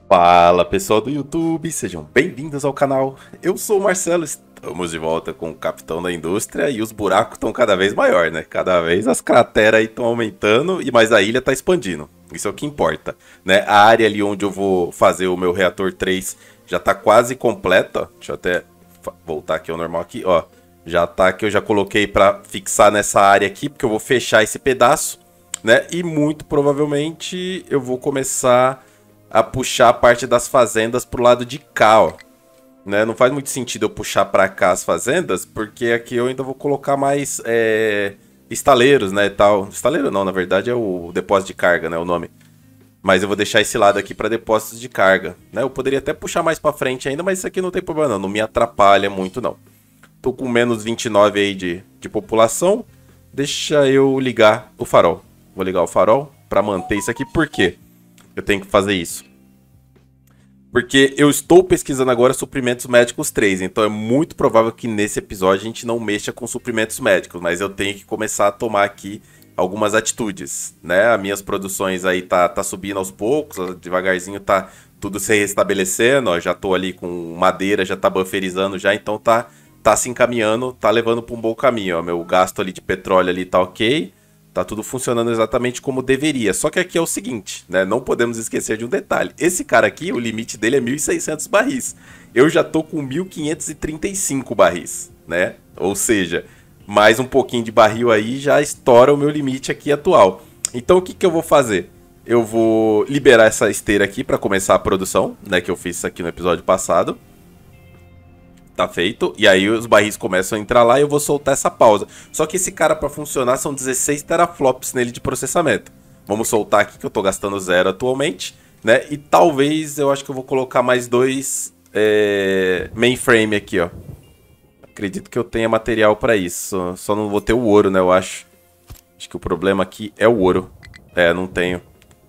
Fala pessoal do YouTube, sejam bem-vindos ao canal. Eu sou o Marcelo, estamos de volta com o Capitão da Indústria e os buracos estão cada vez maior, né? Cada vez as crateras aí estão aumentando e mais a ilha está expandindo. Isso é o que importa, né? A área ali onde eu vou fazer o meu reator 3 já está quase completa. Deixa eu até voltar aqui ao normal aqui, ó. Já tá aqui, eu já coloquei para fixar nessa área aqui, porque eu vou fechar esse pedaço, né? E muito provavelmente eu vou começar a puxar a parte das fazendas pro lado de cá, ó. Né? Não faz muito sentido eu puxar para cá as fazendas, porque aqui eu ainda vou colocar mais estaleiros, né, e tal. Estaleiro não, na verdade é o depósito de carga, né, o nome. Mas eu vou deixar esse lado aqui para depósitos de carga, né? Eu poderia até puxar mais para frente ainda, mas isso aqui não tem problema não me atrapalha muito não. Tô com menos 29 aí de população. Deixa eu ligar o farol. Vou ligar o farol para manter isso aqui, por quê? Eu tenho que fazer isso. Porque eu estou pesquisando agora suprimentos médicos 3, então é muito provável que nesse episódio a gente não mexa com suprimentos médicos, mas eu tenho que começar a tomar aqui algumas atitudes, né? As minhas produções aí tá subindo aos poucos, devagarzinho tá tudo se restabelecendo, ó, já tô ali com madeira, já tá bufferizando já, então tá se encaminhando, tá levando para um bom caminho, ó. Meu gasto ali de petróleo ali tá ok. Tá tudo funcionando exatamente como deveria. Só que aqui é o seguinte, né? Não podemos esquecer de um detalhe. Esse cara aqui, o limite dele é 1.600 barris. Eu já tô com 1.535 barris, né? Ou seja, mais um pouquinho de barril aí já estoura o meu limite aqui atual. Então o que que eu vou fazer? Eu vou liberar essa esteira aqui para começar a produção, né? Que eu fiz isso aqui no episódio passado. Tá feito. E aí os barris começam a entrar lá e eu vou soltar essa pausa. Só que esse cara para funcionar são 16 teraflops nele de processamento. Vamos soltar aqui que eu tô gastando 0 atualmente, né? E talvez eu acho que eu vou colocar mais dois mainframe aqui, ó. Acredito que eu tenha material para isso. Só não vou ter o ouro, né? Eu acho. Acho que o problema aqui é o ouro. Não tenho.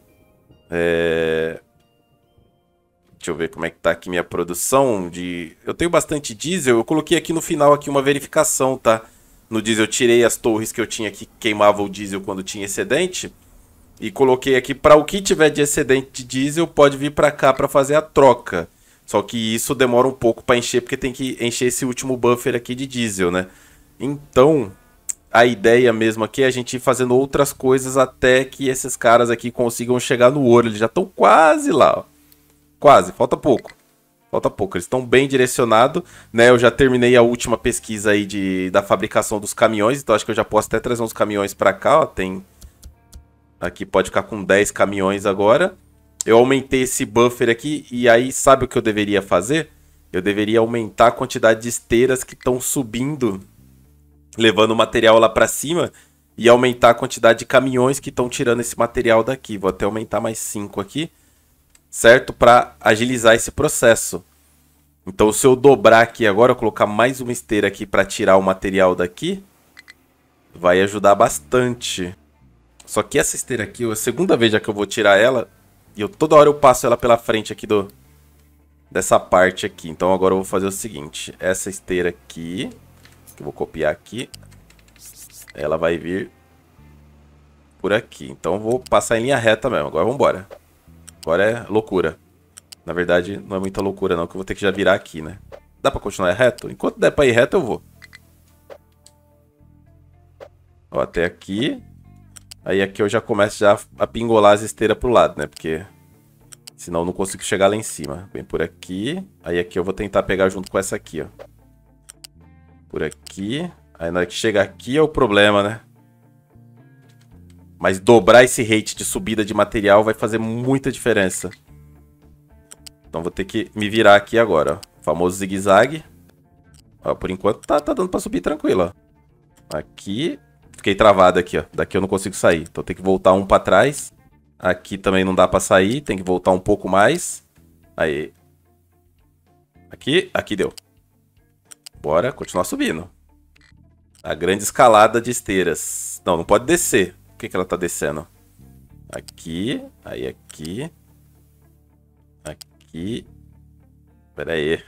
Deixa eu ver como é que tá aqui minha produção de... Eu tenho bastante diesel, eu coloquei aqui no final aqui uma verificação, tá? No diesel eu tirei as torres que eu tinha aqui que queimava o diesel quando tinha excedente. E coloquei aqui para o que tiver de excedente de diesel pode vir para cá para fazer a troca. Só que isso demora um pouco para encher porque tem que encher esse último buffer aqui de diesel, né? Então, a ideia mesmo aqui é a gente ir fazendo outras coisas até que esses caras aqui consigam chegar no ouro. Eles já estão quase lá, ó. Quase, falta pouco. Falta pouco, eles estão bem direcionados, né? Eu já terminei a última pesquisa aí da fabricação dos caminhões, então acho que eu já posso até trazer uns caminhões para cá, ó. Tem... Aqui pode ficar com 10 caminhões agora. Eu aumentei esse buffer aqui e aí sabe o que eu deveria fazer? Eu deveria aumentar a quantidade de esteiras que estão subindo, levando o material lá para cima e aumentar a quantidade de caminhões que estão tirando esse material daqui. Vou até aumentar mais 5 aqui. Certo? Para agilizar esse processo. Então, se eu dobrar aqui agora, eu colocar mais uma esteira aqui para tirar o material daqui, vai ajudar bastante. Só que essa esteira aqui, é a segunda vez já que eu vou tirar ela, e toda hora eu passo ela pela frente aqui dessa parte aqui. Então, agora eu vou fazer o seguinte. Essa esteira aqui, que eu vou copiar aqui, ela vai vir por aqui. Então, eu vou passar em linha reta mesmo. Agora, vamos embora. Agora é loucura. Na verdade, não é muita loucura não, que eu vou ter que já virar aqui, né? Dá pra continuar reto? Enquanto der pra ir reto, eu vou. Ó, até aqui. Aí aqui eu já começo já a pingolar as esteiras pro lado, né? Porque senão eu não consigo chegar lá em cima. Vem por aqui. Aí aqui eu vou tentar pegar junto com essa aqui, ó. Por aqui. Aí na hora que chegar aqui é o problema, né? Mas dobrar esse rate de subida de material vai fazer muita diferença. Então vou ter que me virar aqui agora, ó. O famoso zigue-zague. Ó, por enquanto tá dando pra subir tranquilo, ó. Aqui. Fiquei travado aqui, ó. Daqui eu não consigo sair. Então tem que voltar um pra trás. Aqui também não dá pra sair. Tem que voltar um pouco mais. Aí. Aqui deu. Bora continuar subindo. A grande escalada de esteiras. Não pode descer. Por que ela tá descendo? Aqui, aí aqui. Aqui. Pera aí.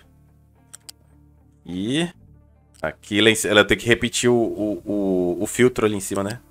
E aqui ela tem que repetir o filtro ali em cima, né?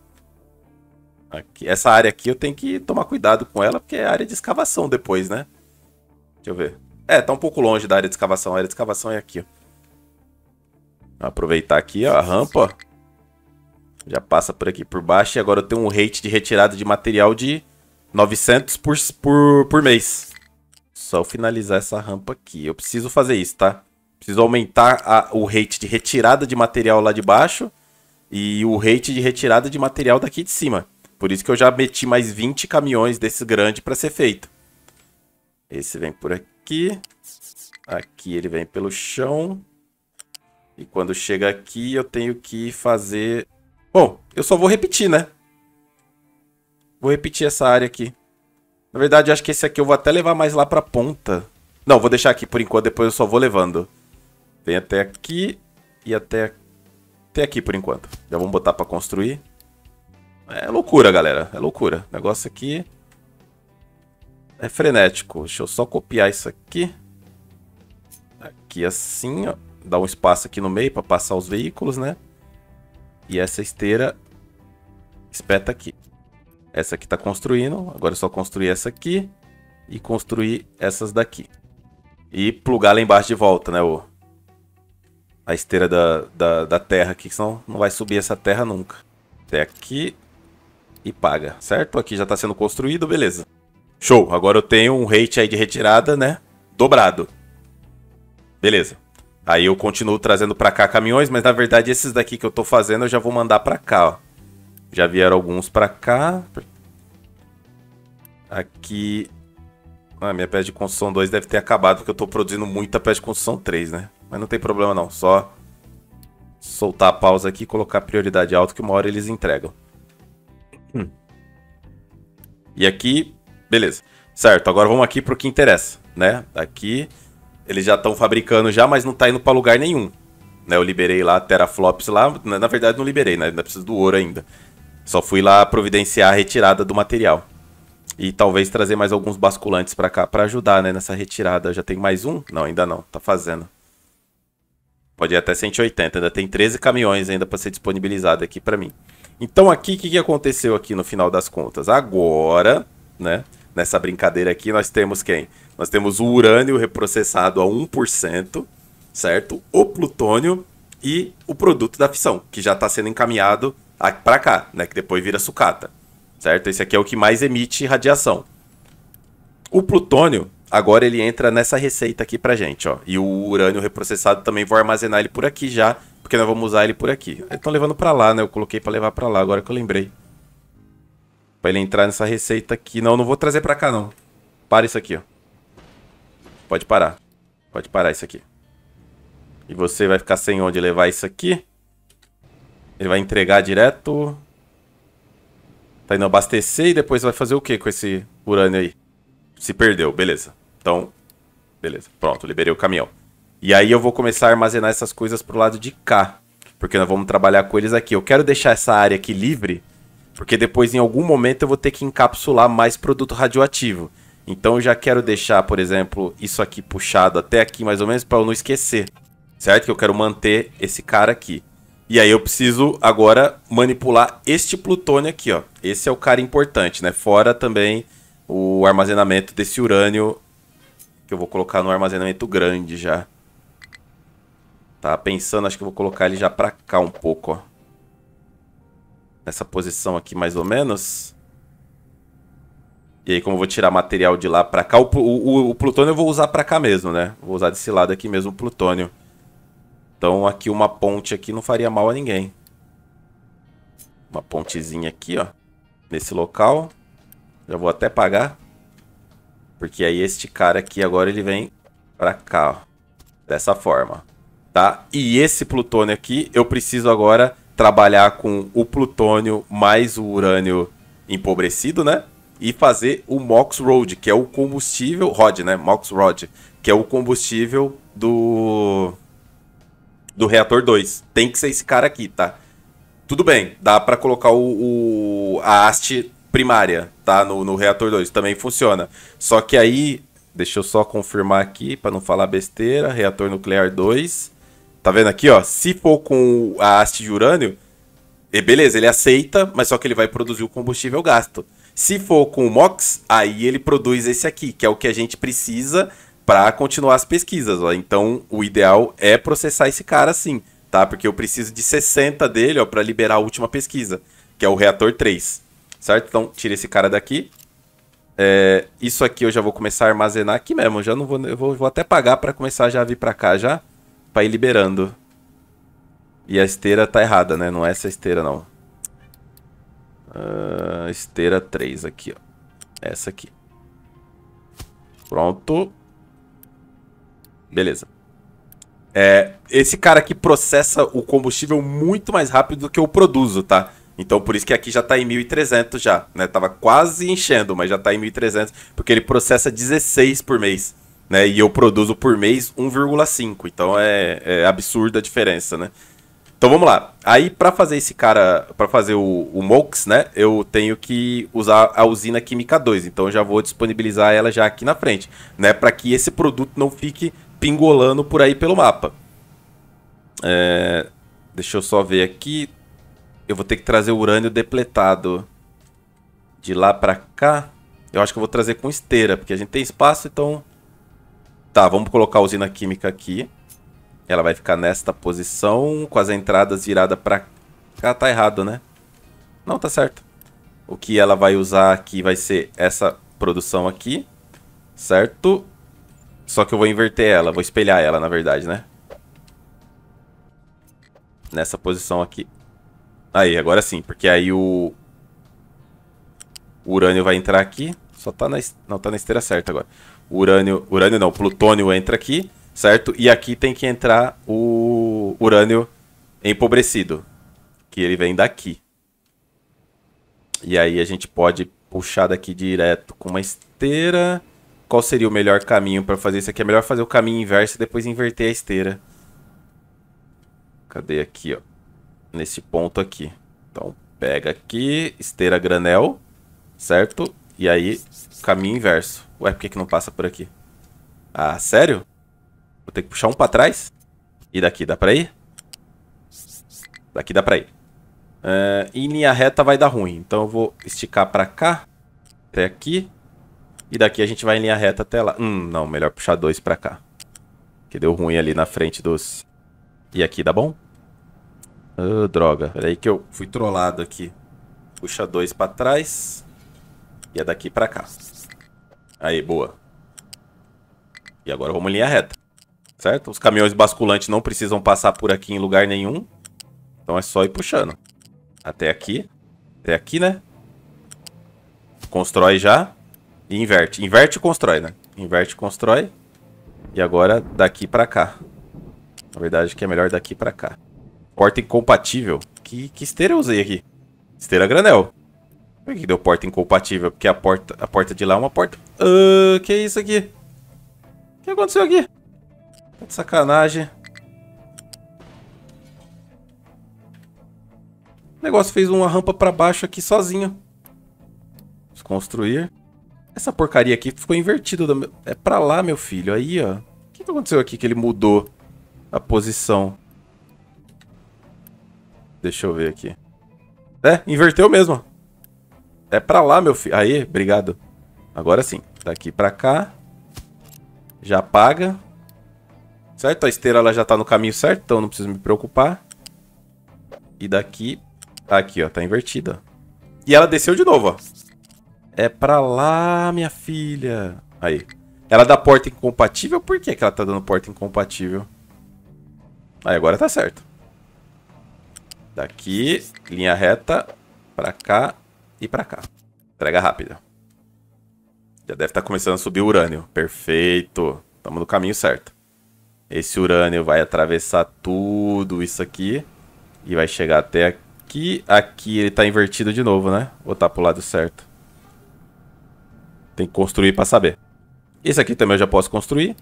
Aqui, essa área aqui eu tenho que tomar cuidado com ela, porque é área de escavação depois, né? Deixa eu ver. É, tá um pouco longe da área de escavação. A área de escavação é aqui, ó. Aproveitar aqui, ó, a rampa, ó. Já passa por aqui por baixo. E agora eu tenho um rate de retirada de material de 900 por mês. Só eu finalizar essa rampa aqui. Eu preciso fazer isso, tá? Preciso aumentar o rate de retirada de material lá de baixo. E o rate de retirada de material daqui de cima. Por isso que eu já meti mais 20 caminhões desse grande para ser feito. Esse vem por aqui. Aqui ele vem pelo chão. E quando chega aqui eu tenho que fazer... Bom, eu só vou repetir, né? Vou repetir essa área aqui. Na verdade, acho que esse aqui eu vou até levar mais lá pra ponta. Não, vou deixar aqui por enquanto, depois eu só vou levando. Vem até aqui e até aqui por enquanto. Já vamos botar pra construir. É loucura, galera. É loucura. O negócio aqui é frenético. Deixa eu só copiar isso aqui. Aqui assim, ó. Dá um espaço aqui no meio pra passar os veículos, né? E essa esteira espeta aqui. Essa aqui tá construindo. Agora é só construir essa aqui. E construir essas daqui. E plugar lá embaixo de volta, né? A esteira da terra aqui. Senão não vai subir essa terra nunca. Até aqui. E paga, certo? Aqui já tá sendo construído, beleza. Show. Agora eu tenho um rate aí de retirada, né? Dobrado. Beleza. Aí eu continuo trazendo pra cá caminhões, mas na verdade esses daqui que eu tô fazendo eu já vou mandar pra cá, ó. Já vieram alguns pra cá. Aqui... Ah, minha peça de construção 2 deve ter acabado, porque eu tô produzindo muita peça de construção 3, né? Mas não tem problema não, só soltar a pausa aqui e colocar prioridade alta, que uma hora eles entregam. E aqui, beleza. Certo, agora vamos aqui pro que interessa, né? Aqui... Eles já estão fabricando já, mas não tá indo para lugar nenhum. Né, eu liberei lá teraflops lá. Na verdade não liberei, né? Ainda preciso do ouro ainda. Só fui lá providenciar a retirada do material. E talvez trazer mais alguns basculantes para cá para ajudar, né, nessa retirada. Já tem mais um? Não, ainda não. Tá fazendo. Pode ir até 180. Ainda tem 13 caminhões ainda para ser disponibilizado aqui para mim. Então aqui, o que aconteceu aqui no final das contas? Agora, né? Nessa brincadeira aqui nós temos quem? Nós temos o urânio reprocessado a 1%, certo? O plutônio e o produto da fissão, que já está sendo encaminhado para cá, né? Que depois vira sucata, certo? Esse aqui é o que mais emite radiação. O plutônio, agora ele entra nessa receita aqui pra gente, ó. E o urânio reprocessado também vou armazenar ele por aqui já, porque nós vamos usar ele por aqui. Eles estão levando para lá, né? Eu coloquei para levar para lá, agora que eu lembrei. Pra ele entrar nessa receita aqui. Não, não vou trazer pra cá, não. Para isso aqui, ó. Pode parar. Pode parar isso aqui. E você vai ficar sem onde levar isso aqui. Ele vai entregar direto. Tá indo abastecer e depois vai fazer o que com esse urânio aí? Se perdeu, beleza. Então, beleza. Pronto, liberei o caminhão. E aí eu vou começar a armazenar essas coisas pro lado de cá. Porque nós vamos trabalhar com eles aqui. Eu quero deixar essa área aqui livre... Porque depois, em algum momento, eu vou ter que encapsular mais produto radioativo. Então, eu já quero deixar, por exemplo, isso aqui puxado até aqui, mais ou menos, para eu não esquecer. Certo? Que eu quero manter esse cara aqui. E aí, eu preciso, agora, manipular este plutônio aqui, ó. Esse é o cara importante, né? Fora também o armazenamento desse urânio, que eu vou colocar no armazenamento grande já. Tá pensando, acho que eu vou colocar ele já para cá um pouco, ó. Nessa posição aqui, mais ou menos. E aí, como eu vou tirar material de lá pra cá... O plutônio eu vou usar pra cá mesmo, né? Vou usar desse lado aqui mesmo o plutônio. Então, aqui uma ponte aqui não faria mal a ninguém. Uma pontezinha aqui, ó. Nesse local. Já vou até pagar. Porque aí este cara aqui agora ele vem pra cá, ó. Dessa forma. Tá? E esse plutônio aqui, eu preciso agora... trabalhar com o plutônio mais o urânio empobrecido, né? E fazer o MOX Rod, que é o combustível... Rod, né? MOX Rod, que é o combustível do reator 2. Tem que ser esse cara aqui, tá? Tudo bem, dá pra colocar a haste primária, tá? No reator 2, também funciona. Só que aí, deixa eu só confirmar aqui, pra não falar besteira. Reator nuclear 2... Tá vendo aqui, ó? Se for com a haste de urânio, beleza, ele aceita, mas só que ele vai produzir o combustível gasto. Se for com o MOX, aí ele produz esse aqui, que é o que a gente precisa para continuar as pesquisas, ó. Então, o ideal é processar esse cara sim, tá? Porque eu preciso de 60 dele, ó, para liberar a última pesquisa, que é o reator 3, certo? Então, tira esse cara daqui. Isso aqui eu já vou começar a armazenar aqui mesmo. Já não vou, eu vou até pagar para começar já a vir para cá já, para ir liberando. E a esteira tá errada, né? Não é essa esteira, não. Esteira 3 aqui, ó. Essa aqui. Pronto. Beleza. Esse cara aqui processa o combustível muito mais rápido do que eu produzo, tá? Então por isso que aqui já tá em 1.300 já, né? Tava quase enchendo, mas já tá em 1.300, porque ele processa 16 por mês, né? E eu produzo por mês 1,5. Então é absurda a diferença, né? Então vamos lá. Aí para fazer esse cara, para fazer o MOX, né? Eu tenho que usar a usina química 2. Então eu já vou disponibilizar ela já aqui na frente, né? Para que esse produto não fique pingolando por aí pelo mapa. Deixa eu só ver aqui. Eu vou ter que trazer o urânio depletado de lá pra cá. Eu acho que eu vou trazer com esteira, porque a gente tem espaço, então... Tá, vamos colocar a usina química aqui. Ela vai ficar nesta posição, com as entradas viradas pra cá. Tá errado, né? Não, tá certo. O que ela vai usar aqui vai ser essa produção aqui, certo? Só que eu vou inverter ela, vou espelhar ela, na verdade, né? Nessa posição aqui. Aí, agora sim, porque aí o urânio vai entrar aqui. Só tá na... Não, tá na esteira certa agora. O urânio não, o plutônio entra aqui, certo? E aqui tem que entrar o urânio empobrecido, que ele vem daqui. E aí a gente pode puxar daqui direto com uma esteira. Qual seria o melhor caminho para fazer isso aqui? É melhor fazer o caminho inverso e depois inverter a esteira. Cadê aqui, ó? Nesse ponto aqui. Então, pega aqui, esteira granel, certo? E aí, caminho inverso. Ué, por que não passa por aqui? Ah, sério? Vou ter que puxar um pra trás? E daqui, dá pra ir? Daqui dá pra ir. Em linha reta vai dar ruim. Então eu vou esticar pra cá, até aqui. E daqui a gente vai em linha reta até lá. Não, melhor puxar 2 pra cá. Que deu ruim ali na frente dos... E aqui dá bom? Droga, peraí que eu fui trollado aqui. Puxa 2 pra trás. E é daqui pra cá. Aí, boa. E agora vamos em linha reta, certo? Os caminhões basculantes não precisam passar por aqui em lugar nenhum. Então é só ir puxando. Até aqui. Até aqui, né? Constrói já. E inverte. Inverte e constrói, né? Inverte e constrói. E agora daqui pra cá. Na verdade que é melhor daqui pra cá. Porta incompatível. Que esteira eu usei aqui? Esteira granel. Por que deu porta incompatível? Porque a porta de lá é uma porta... que é isso aqui? O que aconteceu aqui? Tá de sacanagem. O negócio fez uma rampa pra baixo aqui sozinho. Desconstruir. Essa porcaria aqui ficou invertida. É pra lá, meu filho. Aí, ó. O que aconteceu aqui que ele mudou a posição? Deixa eu ver aqui. Inverteu mesmo. É pra lá, meu filho. Aí, obrigado. Agora sim. Daqui pra cá. Já apaga. Certo? A esteira ela já tá no caminho certo, então não preciso me preocupar. E daqui... Aqui, ó. Tá invertida. E ela desceu de novo, ó. É pra lá, minha filha. Aí. Ela dá porta incompatível? Por que ela tá dando porta incompatível? Aí, agora tá certo. Daqui, linha reta, pra cá e pra cá. Entrega rápida. Já deve estar começando a subir o urânio. Perfeito. Estamos no caminho certo. Esse urânio vai atravessar tudo isso aqui. E vai chegar até aqui. Aqui ele tá invertido de novo, né? Ou tá pro lado certo? Tem que construir pra saber. Esse aqui também eu já posso construir.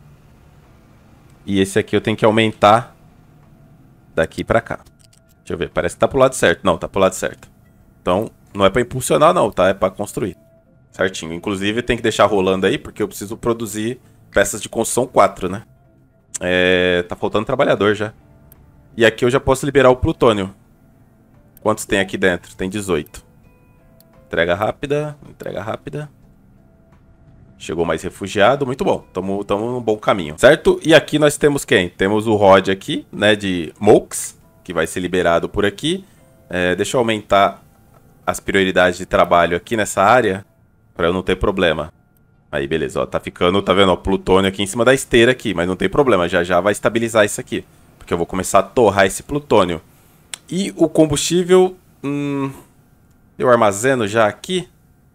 E esse aqui eu tenho que aumentar daqui pra cá. Deixa eu ver, parece que tá pro lado certo. Não, tá pro lado certo. Então, não é pra impulsionar não, tá? É pra construir. Certinho. Inclusive, tem que deixar rolando aí, porque eu preciso produzir peças de construção 4, né? Tá faltando trabalhador já. E aqui eu já posso liberar o plutônio. Quantos tem aqui dentro? Tem 18. Entrega rápida, entrega rápida. Chegou mais refugiado, muito bom. Estamos no bom caminho, certo? E aqui nós temos quem? Temos o Rod aqui, né, de Mox, que vai ser liberado por aqui. Deixa eu aumentar as prioridades de trabalho aqui nessa área, para eu não ter problema. Aí, beleza, ó, tá ficando, tá vendo, ó, plutônio aqui em cima da esteira aqui, mas não tem problema, já já vai estabilizar isso aqui. Porque eu vou começar a torrar esse plutônio. E o combustível, eu armazeno já aqui.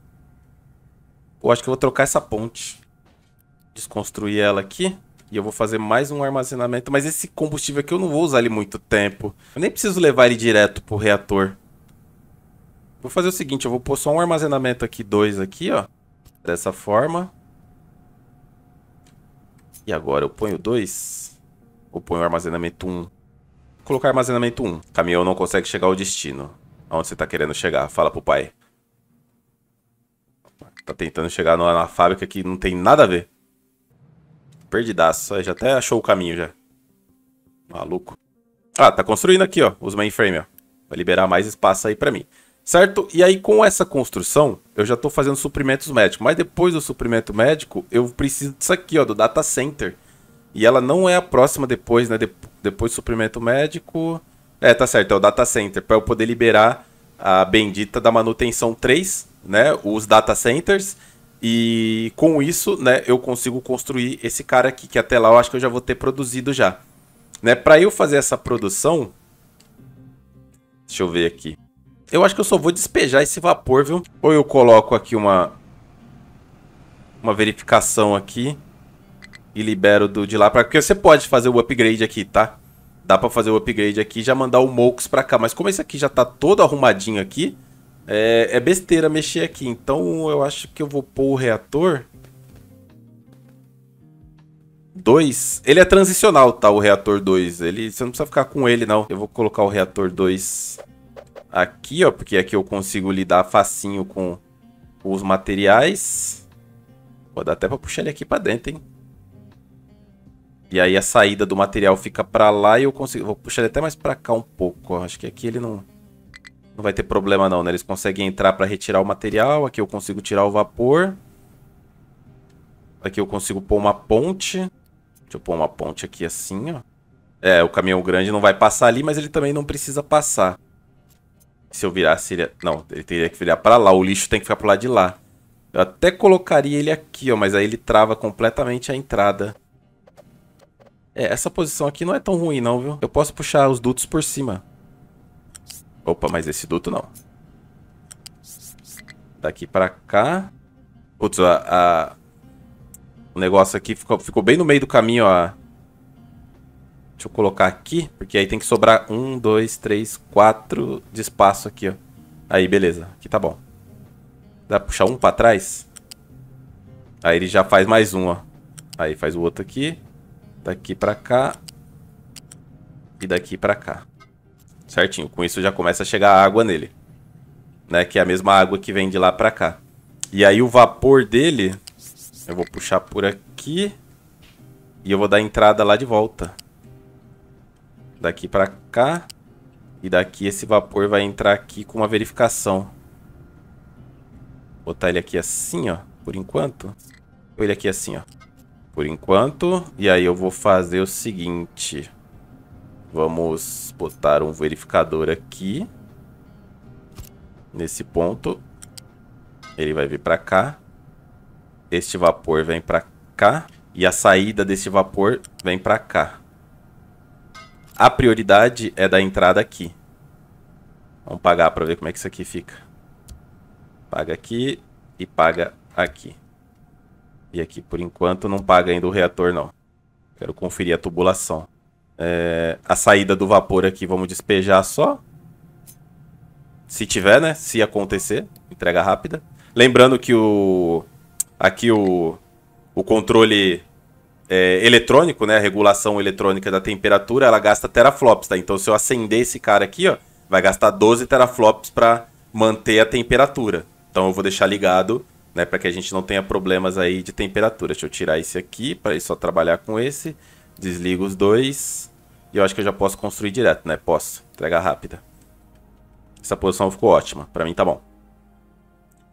Eu acho que eu vou trocar essa ponte. Desconstruir ela aqui. E eu vou fazer mais um armazenamento. Mas esse combustível aqui eu não vou usar ele muito tempo. Eu nem preciso levar ele direto pro reator. Vou fazer o seguinte, eu vou pôr só um armazenamento aqui, 2 aqui, ó. Dessa forma. E agora eu ponho 2. Ou ponho armazenamento 1. Vou colocar armazenamento 1. O caminhão não consegue chegar ao destino. Aonde você tá querendo chegar? Fala pro pai. Tá tentando chegar na fábrica que não tem nada a ver. Perdidaço. Já até achou o caminho já. Maluco. Ah, tá construindo aqui, ó. Os mainframe, ó. Vai liberar mais espaço aí pra mim. Certo? E aí com essa construção, eu já tô fazendo suprimentos médicos. Mas depois do suprimento médico, eu preciso disso aqui, ó. Do data center. E ela não é a próxima depois, né? Depois do suprimento médico... tá certo. É o data center. Pra eu poder liberar a bendita da manutenção 3... né, os data centers, e com isso, né, eu consigo construir esse cara aqui, que até lá eu acho que eu já vou ter produzido já. Né, para eu fazer essa produção, deixa eu ver aqui. Eu acho que eu só vou despejar esse vapor, viu? Ou eu coloco aqui uma verificação aqui e libero de lá para, porque você pode fazer o upgrade aqui, tá? Dá para fazer o upgrade aqui e já mandar o Mox para cá, mas como esse aqui já tá todo arrumadinho aqui, é besteira mexer aqui. Então eu acho que eu vou pôr o reator 2. Ele é transicional, tá? O reator 2. Você não precisa ficar com ele, não. Eu vou colocar o reator 2 aqui, ó. Porque aqui eu consigo lidar facinho com os materiais. Pô, dá até pra puxar ele aqui pra dentro, hein? E aí a saída do material fica pra lá e eu consigo... Vou puxar ele até mais pra cá um pouco, ó. Acho que aqui ele não vai ter problema não, né? Eles conseguem entrar para retirar o material. Aqui eu consigo tirar o vapor. Aqui eu consigo pôr uma ponte. Deixa eu pôr uma ponte aqui assim, ó. O caminhão grande não vai passar ali, mas ele também não precisa passar. Se eu virasse ele... Não, ele teria que virar para lá. O lixo tem que ficar pro lado de lá. Eu até colocaria ele aqui, ó. Mas aí ele trava completamente a entrada. Essa posição aqui não é tão ruim não, viu? Eu posso puxar os dutos por cima. Opa, mas esse duto não. Daqui pra cá. Putz, o negócio aqui ficou bem no meio do caminho, ó. Deixa eu colocar aqui, porque aí tem que sobrar 1, 2, 3, 4 de espaço aqui, ó. Aí, beleza. Aqui tá bom. Dá pra puxar um pra trás? Aí ele já faz mais um, ó. Aí faz o outro aqui. Daqui pra cá. E daqui pra cá. Certinho, com isso já começa a chegar água nele, né? Que é a mesma água que vem de lá pra cá. E aí o vapor dele, eu vou puxar por aqui e eu vou dar entrada lá de volta. Daqui pra cá. E daqui esse vapor vai entrar aqui com uma verificação. Vou botar ele aqui assim, ó, por enquanto. Ou ele aqui assim, ó, por enquanto. E aí eu vou fazer o seguinte... Vamos botar um verificador aqui. Nesse ponto. Ele vai vir para cá. Este vapor vem para cá. E a saída desse vapor vem para cá. A prioridade é da entrada aqui. Vamos pagar para ver como é que isso aqui fica. Paga aqui e paga aqui. E aqui, por enquanto, não paga ainda o reator, não. Quero conferir a tubulação. A saída do vapor aqui, vamos despejar só. Se tiver, né? Se acontecer, entrega rápida. Lembrando que aqui o controle eletrônico, né? A regulação eletrônica da temperatura, ela gasta teraflops, tá? Então se eu acender esse cara aqui, ó, vai gastar 12 teraflops para manter a temperatura. Então eu vou deixar ligado, né? Para que a gente não tenha problemas aí de temperatura. Deixa eu tirar esse aqui, para ele só trabalhar com esse. Desligo os dois. E eu acho que eu já posso construir direto, né? Posso. Entrega rápida. Essa posição ficou ótima. Pra mim tá bom.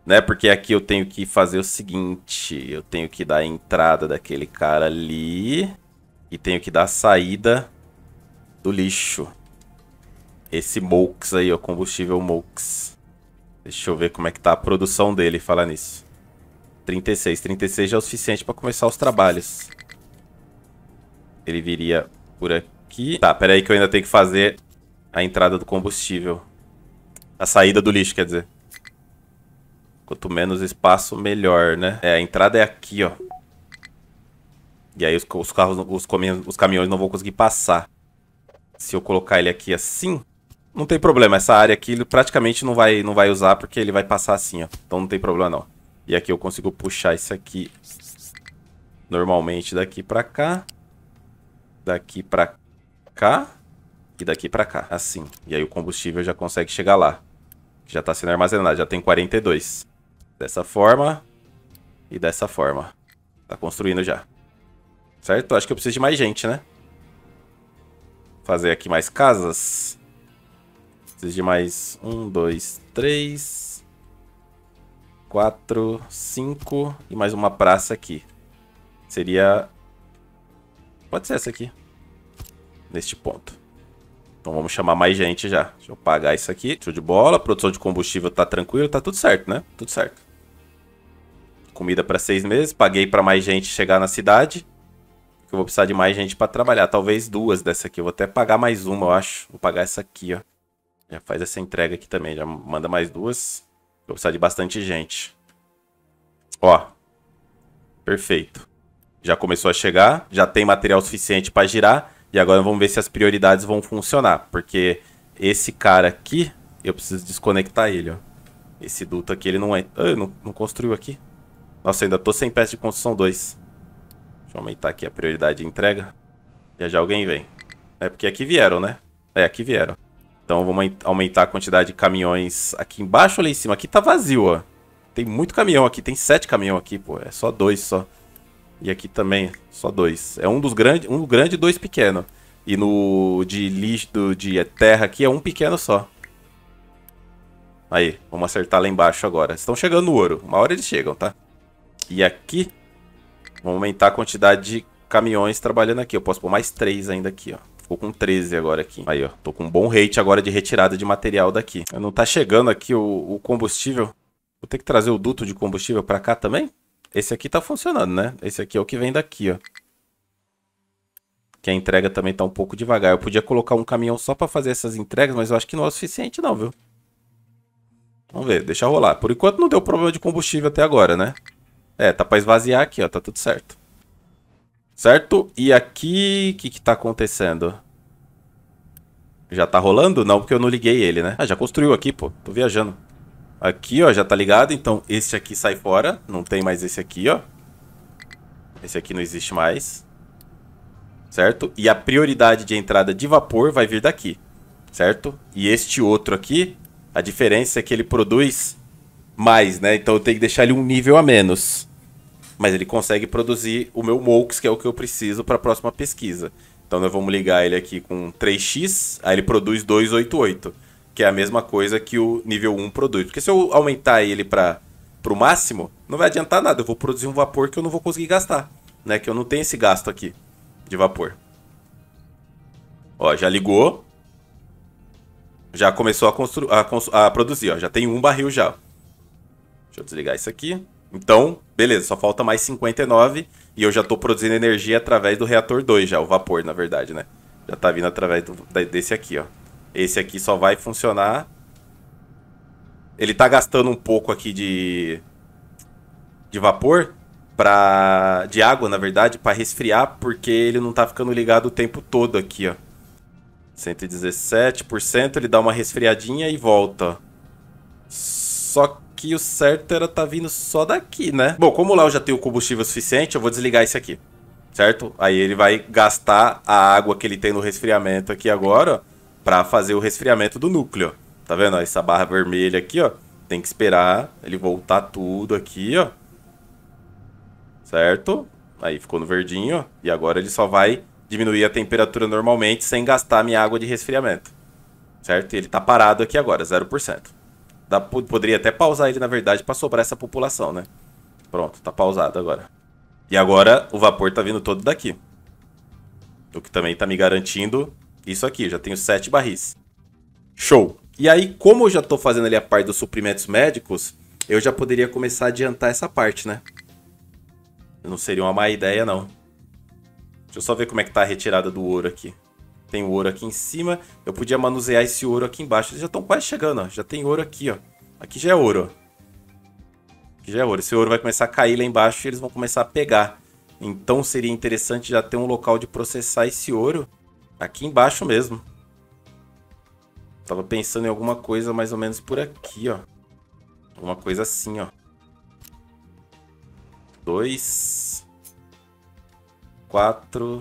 né? Porque aqui eu tenho que fazer o seguinte, eu tenho que dar a entrada daquele cara ali e tenho que dar a saída do lixo. Esse MOX aí, ó, combustível MOX. Deixa eu ver como é que tá a produção dele, falar nisso. 36. 36 já é o suficiente para começar os trabalhos. Ele viria por aqui. Tá, pera aí que eu ainda tenho que fazer a entrada do combustível. A saída do lixo, quer dizer. Quanto menos espaço, melhor, né? É, a entrada é aqui, ó. E aí os carros, os caminhões não vão conseguir passar. Se eu colocar ele aqui assim, não tem problema. Essa área aqui ele praticamente não vai usar porque ele vai passar assim, ó. Então não tem problema não. E aqui eu consigo puxar isso aqui normalmente daqui pra cá. Daqui pra cá. E daqui pra cá, assim. E aí o combustível já consegue chegar lá. Já tá sendo armazenado, já tem 42. Dessa forma. E dessa forma. Tá construindo já. Certo? Acho que eu preciso de mais gente, né? Fazer aqui mais casas. Preciso de mais 1, 2, 3, 4, 5 e mais uma praça aqui. Seria... Pode ser essa aqui. Neste ponto. Então vamos chamar mais gente já. Deixa eu pagar isso aqui. Show de bola. Produção de combustível tá tranquilo. Tá tudo certo, né? Tudo certo. Comida para 6 meses. Paguei para mais gente chegar na cidade. Eu vou precisar de mais gente para trabalhar. Talvez 2 dessa aqui. Eu vou até pagar mais uma, eu acho. Vou pagar essa aqui, ó. Já faz essa entrega aqui também. Já manda mais 2. Vou precisar de bastante gente. Ó. Perfeito. Já começou a chegar. Já tem material suficiente para girar. E agora vamos ver se as prioridades vão funcionar. Porque esse cara aqui, eu preciso desconectar ele, ó. Esse duto aqui, ele não é... Ah, não construiu aqui. Nossa, eu ainda tô sem peça de construção 2. Deixa eu aumentar aqui a prioridade de entrega. Já alguém vem. É porque aqui vieram, né? É, aqui vieram. Então vamos aumentar a quantidade de caminhões aqui embaixo ou lá em cima. Aqui tá vazio, ó. Tem muito caminhão aqui. Tem 7 caminhões aqui, pô. É só 2 só. E aqui também, só 2. É um grande e 2 pequenos. E no de lixo, de terra aqui é um pequeno só. Aí, vamos acertar lá embaixo agora. Estão chegando no ouro. Uma hora eles chegam, tá? E aqui, vamos aumentar a quantidade de caminhões trabalhando aqui. Eu posso pôr mais 3 ainda aqui, ó. Ficou com 13 agora aqui. Aí, ó. Tô com um bom rate agora de retirada de material daqui. Não tá chegando aqui o combustível. Vou ter que trazer o duto de combustível pra cá também? Esse aqui tá funcionando, né? Esse aqui é o que vem daqui, ó. Que a entrega também tá um pouco devagar. Eu podia colocar um caminhão só pra fazer essas entregas, mas eu acho que não é o suficiente não, viu? Vamos ver, deixa rolar. Por enquanto não deu problema de combustível até agora, né? É, tá pra esvaziar aqui, ó. Tá tudo certo. Certo? E aqui, o que tá acontecendo? Já tá rolando? Não, porque eu não liguei ele, né? Ah, já construiu aqui, pô. Tô viajando. Aqui, ó, já tá ligado. Então, esse aqui sai fora. Não tem mais esse aqui, ó. Esse aqui não existe mais. Certo? E a prioridade de entrada de vapor vai vir daqui. Certo? E este outro aqui, a diferença é que ele produz mais, né? Então eu tenho que deixar ele um nível a menos. Mas ele consegue produzir o meu MOX, que é o que eu preciso para a próxima pesquisa. Então nós vamos ligar ele aqui com 3x, aí ele produz 288. Que é a mesma coisa que o nível 1 produz. Porque se eu aumentar ele para o máximo, não vai adiantar nada. Eu vou produzir um vapor que eu não vou conseguir gastar. Né? Que eu não tenho esse gasto aqui de vapor. Ó, já ligou. Já começou a produzir, ó. Já tem um barril já. Deixa eu desligar isso aqui. Então, beleza, só falta mais 59 e eu já tô produzindo energia através do reator 2 já, o vapor, na verdade, né? Já tá vindo através desse aqui, ó. Esse aqui só vai funcionar. Ele tá gastando um pouco aqui de vapor, de água, na verdade, pra resfriar, porque ele não tá ficando ligado o tempo todo aqui, ó. 117%, ele dá uma resfriadinha e volta. Só que o certo era tá vindo só daqui, né? Bom, como lá eu já tenho combustível suficiente, eu vou desligar esse aqui, certo? Aí ele vai gastar a água que ele tem no resfriamento aqui agora, ó, pra fazer o resfriamento do núcleo. Tá vendo? Ó, essa barra vermelha aqui, ó, tem que esperar ele voltar tudo aqui, ó. Certo? Aí ficou no verdinho, ó. E agora ele só vai diminuir a temperatura normalmente sem gastar a minha água de resfriamento. Certo? E ele tá parado aqui agora, 0%. Poderia até pausar ele, na verdade, pra sobrar essa população, né? Pronto, tá pausado agora. E agora o vapor tá vindo todo daqui. O que também tá me garantindo isso aqui. Eu já tenho 7 barris. Show! E aí, como eu já tô fazendo ali a parte dos suprimentos médicos, eu já poderia começar a adiantar essa parte, né? Não seria uma má ideia, não. Deixa eu só ver como é que tá a retirada do ouro aqui. Tem o ouro aqui em cima. Eu podia manusear esse ouro aqui embaixo. Eles já estão quase chegando, ó. Já tem ouro aqui, ó. Aqui já é ouro, ó. Aqui já é ouro. Esse ouro vai começar a cair lá embaixo e eles vão começar a pegar. Então seria interessante já ter um local de processar esse ouro aqui embaixo mesmo. Tava pensando em alguma coisa mais ou menos por aqui, ó. Alguma coisa assim, ó. 2, 4,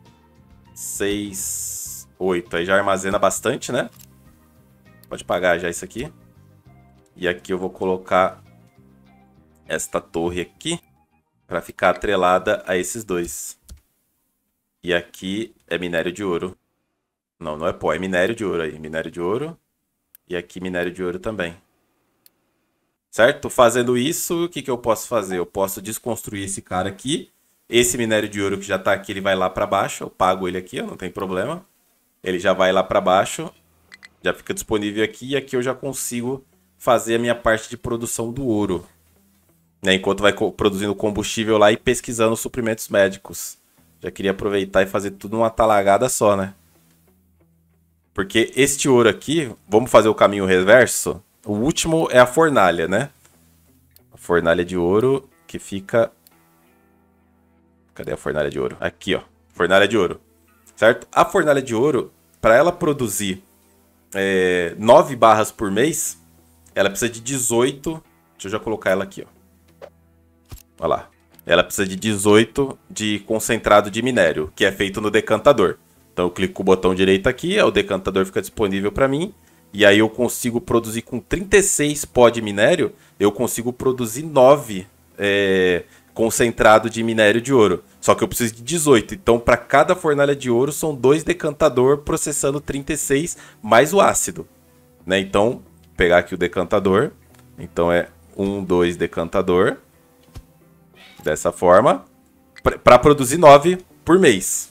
6, 8. Aí já armazena bastante, né? Pode pagar já isso aqui. E aqui eu vou colocar esta torre aqui para ficar atrelada a esses dois. E aqui é minério de ouro. Não, não é pó, é minério de ouro aí. Minério de ouro. E aqui minério de ouro também. Certo? Fazendo isso, o que que eu posso fazer? Eu posso desconstruir esse cara aqui. Esse minério de ouro que já tá aqui, ele vai lá para baixo. Eu pago ele aqui, ó, não tem problema. Ele já vai lá para baixo. Já fica disponível aqui. E aqui eu já consigo fazer a minha parte de produção do ouro. Né? Enquanto vai produzindo combustível lá e pesquisando suprimentos médicos. Já queria aproveitar e fazer tudo numa talagada só, né? Porque este ouro aqui, vamos fazer o caminho reverso. O último é a fornalha, né? A fornalha de ouro que fica... Cadê a fornalha de ouro? Aqui, ó. Fornalha de ouro. Certo? A fornalha de ouro, para ela produzir 9 barras por mês, ela precisa de 18... Deixa eu já colocar ela aqui, ó. Olha lá. Ela precisa de 18 de concentrado de minério, que é feito no decantador. Então eu clico com o botão direito aqui, o decantador fica disponível para mim. E aí eu consigo produzir com 36 pó de minério, eu consigo produzir 9 concentrado de minério de ouro. Só que eu preciso de 18. Então para cada fornalha de ouro são 2 decantador processando 36 mais o ácido. Né? Então, vou pegar aqui o decantador. Então é 1, 2 decantador. Dessa forma. Para produzir 9 por mês.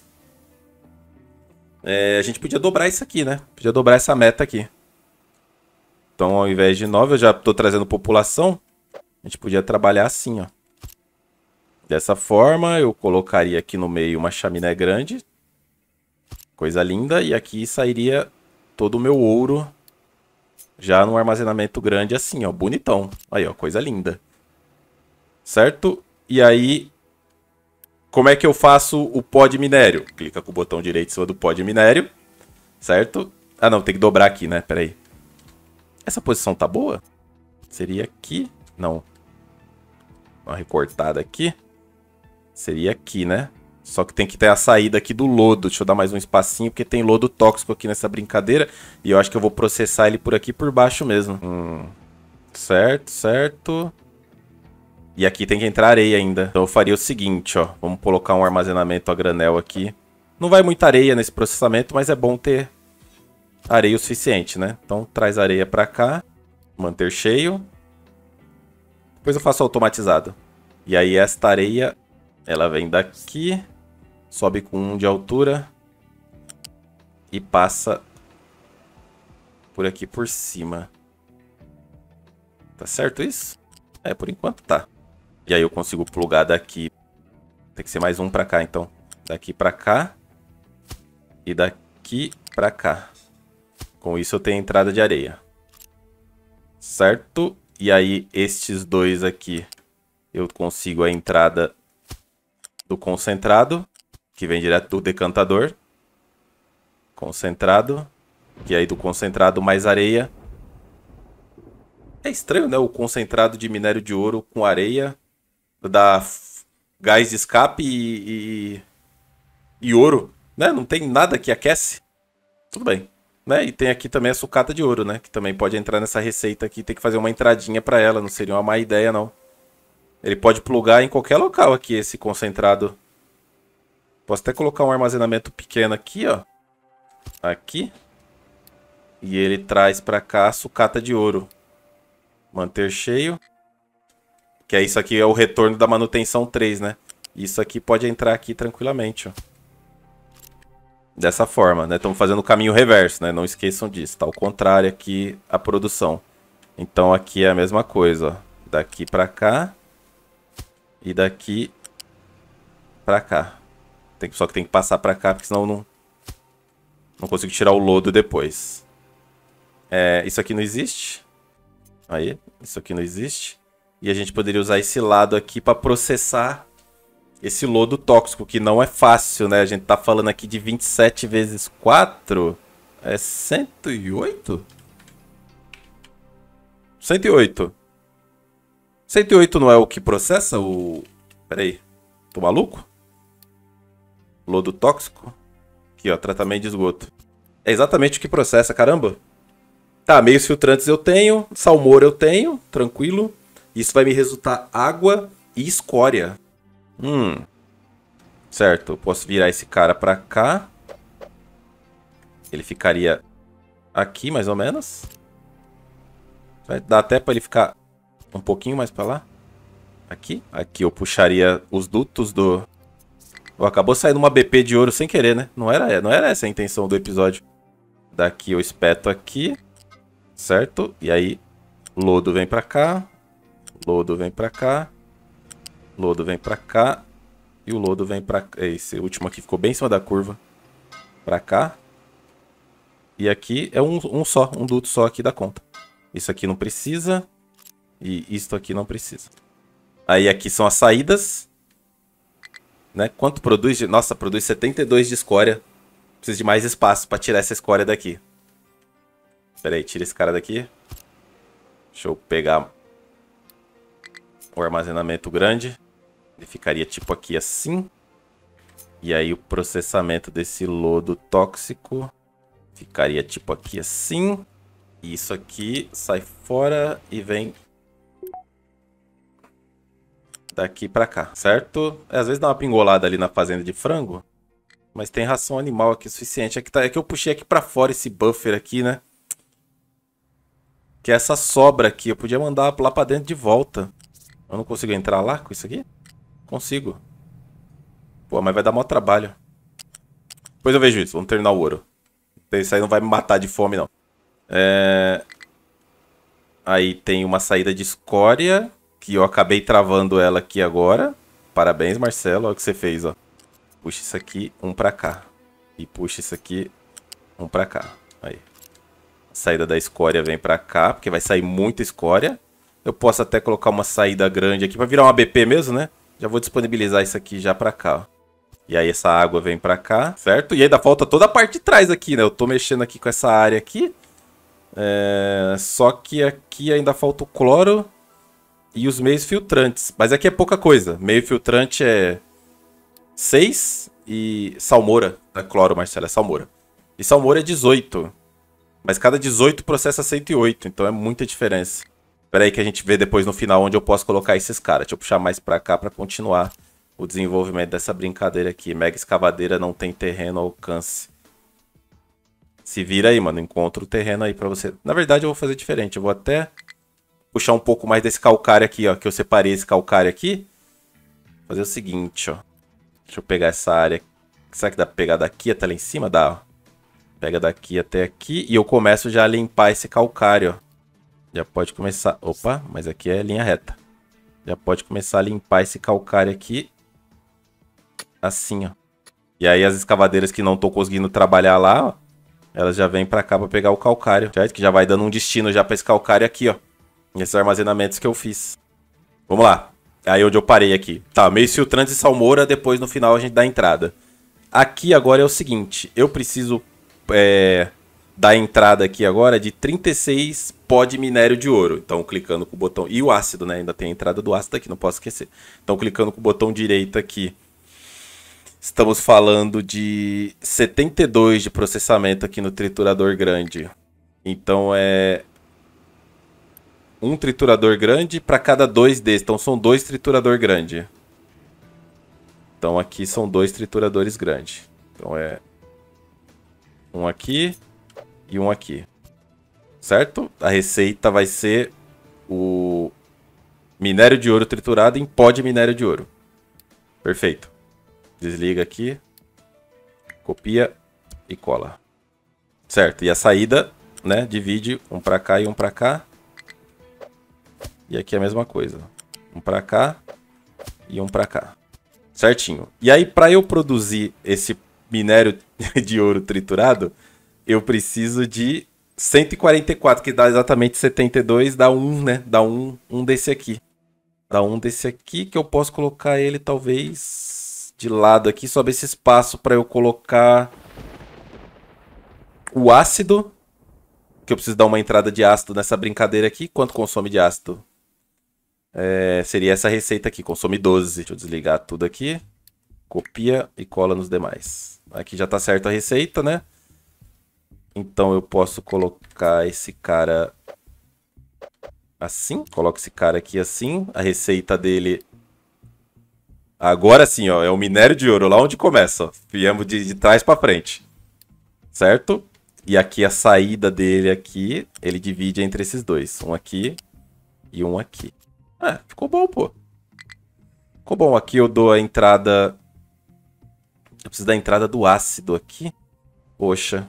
A gente podia dobrar isso aqui, né? Podia dobrar essa meta aqui. Então, ao invés de 9, eu já estou trazendo população. A gente podia trabalhar assim, ó. Dessa forma, eu colocaria aqui no meio uma chaminé grande. Coisa linda. E aqui sairia todo o meu ouro já num armazenamento grande assim, ó. Bonitão. Aí, ó. Coisa linda. Certo? E aí... Como é que eu faço o pó de minério? Clica com o botão direito em cima do pó de minério. Certo? Ah, não. Tem que dobrar aqui, né? Pera aí. Essa posição tá boa? Seria aqui? Não. Uma recortada aqui. Seria aqui, né? Só que tem que ter a saída aqui do lodo. Deixa eu dar mais um espacinho, porque tem lodo tóxico aqui nessa brincadeira. E eu acho que eu vou processar ele por aqui por baixo mesmo. Certo, certo. E aqui tem que entrar areia ainda. Então eu faria o seguinte, ó. Vamos colocar um armazenamento a granel aqui. Não vai muita areia nesse processamento, mas é bom ter areia o suficiente, né? Então traz areia pra cá. Manter cheio. Depois eu faço automatizado. E aí esta areia, ela vem daqui. Sobe com 1 de altura. E passa por aqui por cima. Tá certo isso? Por enquanto tá. E aí eu consigo plugar daqui. Tem que ser mais um pra cá, então. Daqui pra cá. E daqui pra cá. Com isso eu tenho entrada de areia. Certo? E aí estes dois aqui. Eu consigo a entrada do concentrado. Que vem direto do decantador. Concentrado. E aí do concentrado mais areia. É estranho, né? O concentrado de minério de ouro com areia. Dá gás de escape e ouro, né? Não tem nada que aquece. Tudo bem, né? E tem aqui também a sucata de ouro, né? Que também pode entrar nessa receita aqui. Tem que fazer uma entradinha para ela. Não seria uma má ideia, não. Ele pode plugar em qualquer local aqui, esse concentrado. Posso até colocar um armazenamento pequeno aqui, ó. Aqui. E ele traz para cá a sucata de ouro. Manter cheio. Que é isso aqui, é o retorno da manutenção 3, né? Isso aqui pode entrar aqui tranquilamente, ó. Dessa forma, né? Estamos fazendo o caminho reverso, né? Não esqueçam disso. Tá ao contrário aqui a produção. Então aqui é a mesma coisa, ó. Daqui pra cá. E daqui pra cá. Só que tem que passar pra cá, porque senão não consigo tirar o lodo depois. Isso aqui não existe. Aí, isso aqui não existe. E a gente poderia usar esse lado aqui para processar esse lodo tóxico, que não é fácil, né? A gente tá falando aqui de 27 vezes 4. É 108? 108. 108 não é o que processa o... Pera aí. Tô maluco? Lodo tóxico. Aqui, ó. Tratamento de esgoto. É exatamente o que processa, caramba. Tá, meios filtrantes eu tenho. Salmoura eu tenho. Tranquilo. Isso vai me resultar água e escória. Certo, eu posso virar esse cara pra cá. Ele ficaria aqui, mais ou menos. Vai dar até pra ele ficar um pouquinho mais pra lá. Aqui. Aqui eu puxaria os dutos do... Oh, acabou saindo uma BP de ouro sem querer, né? Não era essa a intenção do episódio. Daqui eu espeto aqui. Certo? E aí, lodo vem pra cá. Lodo vem pra cá. Lodo vem pra cá. E o lodo vem pra cá. Esse último aqui ficou bem em cima da curva. Pra cá. E aqui é um duto só aqui da conta. Isso aqui não precisa. E isto aqui não precisa. Aí aqui são as saídas. Né? Quanto produz? Nossa, produz 72 de escória. Preciso de mais espaço pra tirar essa escória daqui. Pera aí, tira esse cara daqui. Deixa eu pegar o armazenamento grande. Ele ficaria tipo aqui assim. E aí o processamento desse lodo tóxico ficaria tipo aqui assim. E isso aqui sai fora e vem daqui pra cá, certo? Às vezes dá uma pingolada ali na fazenda de frango. Mas tem ração animal aqui suficiente. É que eu puxei aqui pra fora esse buffer aqui, né? Que é essa sobra aqui. Eu podia mandar lá pra dentro de volta. Eu não consigo entrar lá com isso aqui? Consigo. Pô, mas vai dar maior trabalho. Depois eu vejo isso. Vamos terminar o ouro. Isso aí não vai me matar de fome, não. Aí tem uma saída de escória. Que eu acabei travando ela aqui agora. Parabéns, Marcelo. Olha o que você fez, ó. Puxa isso aqui, um pra cá. E puxa isso aqui, um pra cá. Aí. A saída da escória vem pra cá, porque vai sair muita escória. Eu posso até colocar uma saída grande aqui pra virar uma BP mesmo, né? Já vou disponibilizar isso aqui já pra cá, ó. E aí essa água vem pra cá, certo? E ainda falta toda a parte de trás aqui, né? Eu tô mexendo aqui com essa área aqui. Só que aqui ainda falta o cloro e os meios filtrantes. Mas aqui é pouca coisa. Meio filtrante é 6 e salmoura. Não é cloro, Marcelo, é salmoura. E salmoura é 18. Mas cada 18 processa 108, então é muita diferença. Espera aí que a gente vê depois no final onde eu posso colocar esses caras. Deixa eu puxar mais pra cá pra continuar o desenvolvimento dessa brincadeira aqui. Mega escavadeira não tem terreno ao alcance. Se vira aí, mano. Encontra o terreno aí pra você. Na verdade, eu vou fazer diferente. Eu vou até puxar um pouco mais desse calcário aqui, ó. Que eu separei esse calcário aqui. Fazer o seguinte, ó. Deixa eu pegar essa área. Será que dá pra pegar daqui até lá em cima? Dá, ó. Pega daqui até aqui. E eu começo já a limpar esse calcário, ó. Já pode começar... Opa, mas aqui é linha reta. Já pode começar a limpar esse calcário aqui. Assim, ó. E aí as escavadeiras que não estão conseguindo trabalhar lá, ó, elas já vêm pra cá pra pegar o calcário, certo? Que já vai dando um destino já pra esse calcário aqui, ó. Nesses armazenamentos que eu fiz. Vamos lá. Aí onde eu parei aqui. Tá, meios filtrantes e salmoura, depois no final a gente dá a entrada. Aqui agora é o seguinte. Eu preciso dar a entrada aqui agora de 36 pó de minério de ouro. Então clicando com o botão... E o ácido, né? Ainda tem a entrada do ácido aqui, não posso esquecer. Então clicando com o botão direito aqui. Estamos falando de 72 de processamento aqui no triturador grande. Então é um triturador grande para cada 2 desses. Então são 2 triturador grande. Então aqui são 2 trituradores grandes. Então é um aqui e um aqui. Certo? A receita vai ser o minério de ouro triturado em pó de minério de ouro. Perfeito. Desliga aqui. Copia e cola. Certo. E a saída, né? Divide um pra cá e um pra cá. E aqui é a mesma coisa. Um pra cá e um pra cá. Certinho. E aí, pra eu produzir esse minério de ouro triturado, eu preciso de 144, que dá exatamente 72, dá um, né? Dá um desse aqui. Dá um desse aqui que eu posso colocar ele talvez de lado aqui, sobe esse espaço para eu colocar o ácido, que eu preciso dar uma entrada de ácido nessa brincadeira aqui. Quanto consome de ácido? Seria essa receita aqui, consome 12. Deixa eu desligar tudo aqui. Copia e cola nos demais. Aqui já tá certo a receita, né? Então eu posso colocar esse cara assim. Coloco esse cara aqui assim. A receita dele... Agora sim, ó. É o minério de ouro, lá onde começa, ó. Viemos de trás pra frente. Certo? E aqui a saída dele aqui, ele divide entre esses dois. Um aqui e um aqui. Ficou bom, pô. Ficou bom. Aqui eu dou a entrada... Eu preciso da entrada do ácido aqui. Poxa.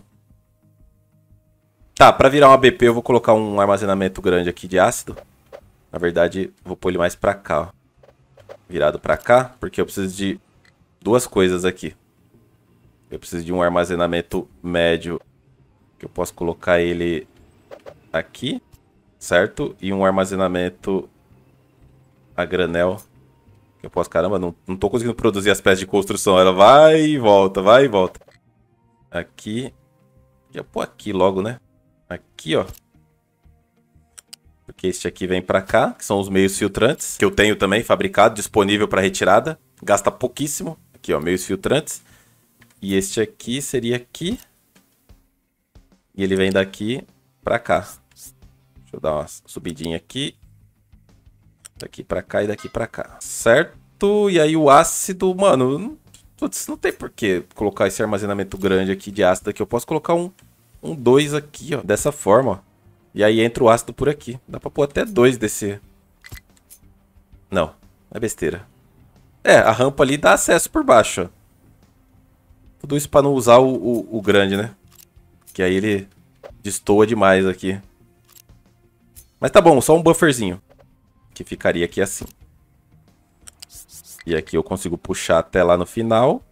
Tá, pra virar um ABP eu vou colocar um armazenamento grande aqui de ácido. Na verdade, vou pôr ele mais pra cá, ó. Virado pra cá, porque eu preciso de duas coisas aqui. Eu preciso de um armazenamento médio, que eu posso colocar ele aqui, certo? E um armazenamento a granel, que eu posso... Caramba, não tô conseguindo produzir as peças de construção. Ela vai e volta, vai e volta. Aqui. Já pôr aqui logo, né? Aqui, ó. Porque este aqui vem pra cá, que são os meios filtrantes, que eu tenho também fabricado, disponível para retirada. Gasta pouquíssimo. Aqui, ó, meios filtrantes. E este aqui seria aqui. E ele vem daqui pra cá. Deixa eu dar uma subidinha aqui. Daqui pra cá e daqui pra cá. Certo? E aí o ácido, mano, putz, não tem por que colocar esse armazenamento grande aqui de ácido aqui. Eu posso colocar um 2 aqui, ó, dessa forma, ó. E aí entra o ácido por aqui. Dá pra pôr até 2 desse... Não, é besteira. A rampa ali dá acesso por baixo, ó. Tudo isso pra não usar o grande, né? Que aí ele destoa demais aqui. Mas tá bom, só um bufferzinho. Que ficaria aqui assim. E aqui eu consigo puxar até lá no final.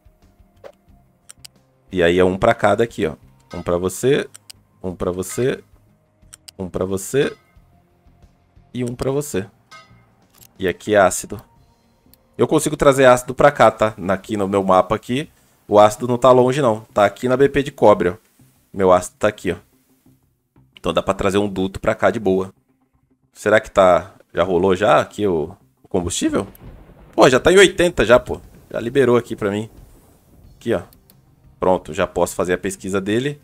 E aí é um pra cada aqui, ó. Um pra você, um pra você, um pra você e um pra você. E aqui é ácido. Eu consigo trazer ácido pra cá, tá? Aqui no meu mapa aqui, o ácido não tá longe não. Tá aqui na BP de cobre, ó. Meu ácido tá aqui, ó. Então dá pra trazer um duto pra cá de boa. Será que tá... Já rolou já aqui o combustível? Pô, já tá em 80 já, pô. Já liberou aqui pra mim. Aqui, ó. Pronto, já posso fazer a pesquisa dele.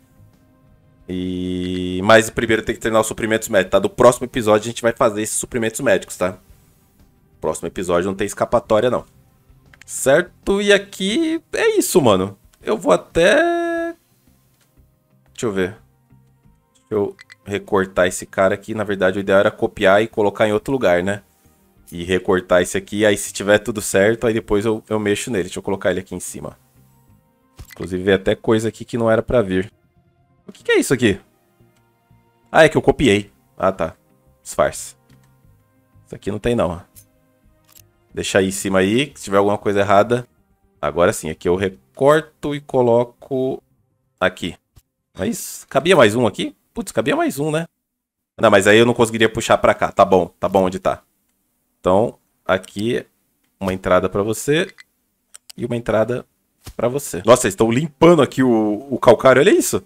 Mas primeiro tem que treinar os suprimentos médicos, tá? Do próximo episódio a gente vai fazer esses suprimentos médicos, tá? Próximo episódio não tem escapatória, não. Certo? E aqui é isso, mano. Eu vou até... Deixa eu ver. Deixa eu recortar esse cara aqui. Na verdade, o ideal era copiar e colocar em outro lugar, né? E recortar esse aqui. Aí se tiver tudo certo, aí depois eu mexo nele. Deixa eu colocar ele aqui em cima. Inclusive, veio até coisa aqui que não era pra vir. O que é isso aqui? Ah, é que eu copiei. Ah, tá. Disfarce. Isso aqui não tem, não. Ó. Deixa aí em cima aí. Se tiver alguma coisa errada. Agora sim. Aqui eu recorto e coloco aqui. Mas cabia mais um aqui? Putz, cabia mais um, né? Não, mas aí eu não conseguiria puxar pra cá. Tá bom onde tá. Então, aqui uma entrada pra você e uma entrada pra você. Nossa, eles estão limpando aqui o calcário. Olha isso.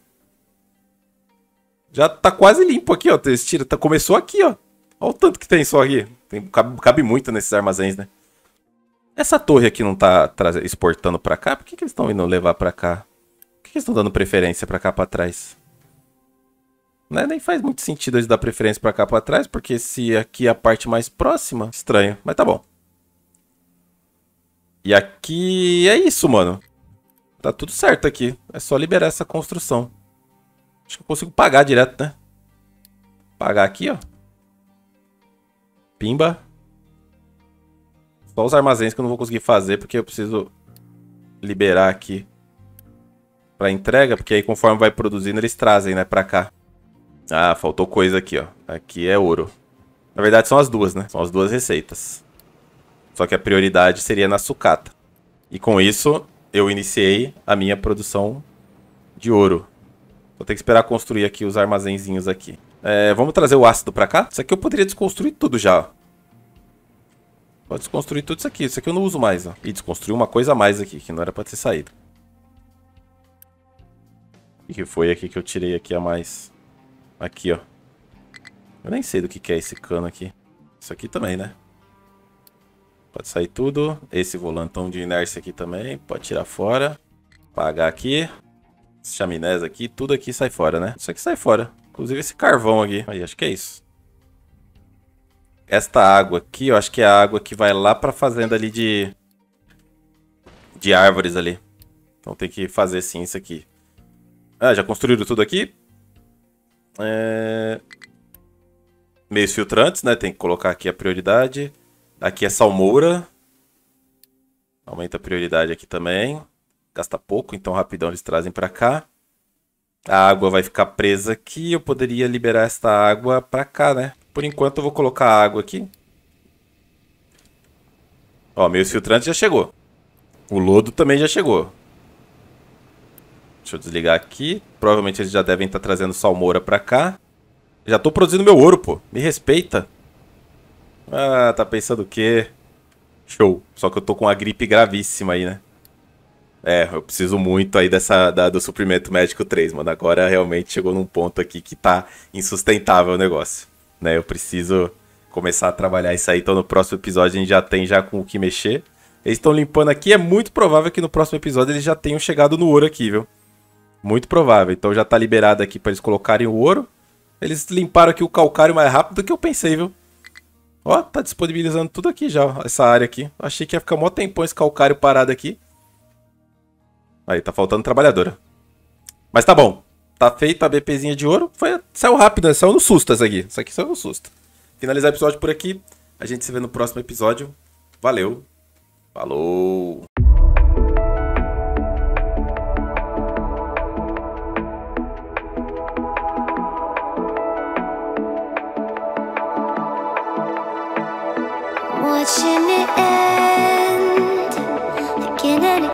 Já tá quase limpo aqui, ó. Começou aqui, ó. Olha o tanto que tem só aqui. Cabe muito nesses armazéns, né? Essa torre aqui não tá exportando pra cá? Por que eles estão indo levar pra cá? Por que eles estão dando preferência pra cá pra trás? Né? Nem faz muito sentido eles dar preferência pra cá pra trás, porque se aqui é a parte mais próxima... Estranho, mas tá bom. E aqui é isso, mano. Tá tudo certo aqui. É só liberar essa construção. Acho que eu consigo pagar direto, né? Pagar aqui, ó. Pimba. Só os armazéns que eu não vou conseguir fazer, porque eu preciso liberar aqui pra entrega, porque aí conforme vai produzindo eles trazem, né, pra cá. Ah, faltou coisa aqui, ó. Aqui é ouro. Na verdade são as duas, né? São as duas receitas. Só que a prioridade seria na sucata. E com isso, eu iniciei a minha produção de ouro. Vou ter que esperar construir aqui os armazenzinhos aqui. Vamos trazer o ácido pra cá? Isso aqui eu poderia desconstruir tudo já, ó. Pode desconstruir tudo isso aqui. Isso aqui eu não uso mais, ó. E desconstruir uma coisa a mais aqui, que não era pra ter saído. O que foi aqui que eu tirei aqui a mais? Aqui, ó. Eu nem sei do que é esse cano aqui. Isso aqui também, né? Pode sair tudo. Esse volantão de inércia aqui também. Pode tirar fora. Apagar aqui. Esses chaminés aqui. Tudo aqui sai fora, né? Isso aqui sai fora. Inclusive esse carvão aqui. Aí, acho que é isso. Esta água aqui, eu acho que é a água que vai lá pra fazenda ali de árvores ali. Então tem que fazer sim isso aqui. Ah, já construíram tudo aqui? Meios filtrantes, né? Tem que colocar aqui a prioridade. Aqui é salmoura. Aumenta a prioridade aqui também. Gasta pouco, então rapidão eles trazem pra cá. A água vai ficar presa aqui. Eu poderia liberar esta água pra cá, né? Por enquanto eu vou colocar a água aqui. Ó, meios filtrantes já chegou. O lodo também já chegou. Deixa eu desligar aqui. Provavelmente eles já devem estar trazendo salmoura pra cá. Já tô produzindo meu ouro, pô. Me respeita. Ah, tá pensando o quê? Show. Só que eu tô com uma gripe gravíssima aí, né? Eu preciso muito aí do suprimento médico 3, mano. Agora realmente chegou num ponto aqui que tá insustentável o negócio, né? Eu preciso começar a trabalhar isso aí. Então no próximo episódio a gente já tem com o que mexer. Eles estão limpando aqui. É muito provável que no próximo episódio eles já tenham chegado no ouro aqui, viu? Muito provável. Então já tá liberado aqui pra eles colocarem o ouro. Eles limparam aqui o calcário mais rápido do que eu pensei, viu? Ó, tá disponibilizando tudo aqui já, ó, essa área aqui. Achei que ia ficar mó tempão esse calcário parado aqui. Aí, tá faltando trabalhadora. Mas tá bom. Tá feita a BPzinha de ouro. Saiu rápido, né? Saiu no susto essa aqui. Isso aqui saiu no susto. Finalizar o episódio por aqui. A gente se vê no próximo episódio. Valeu. Falou.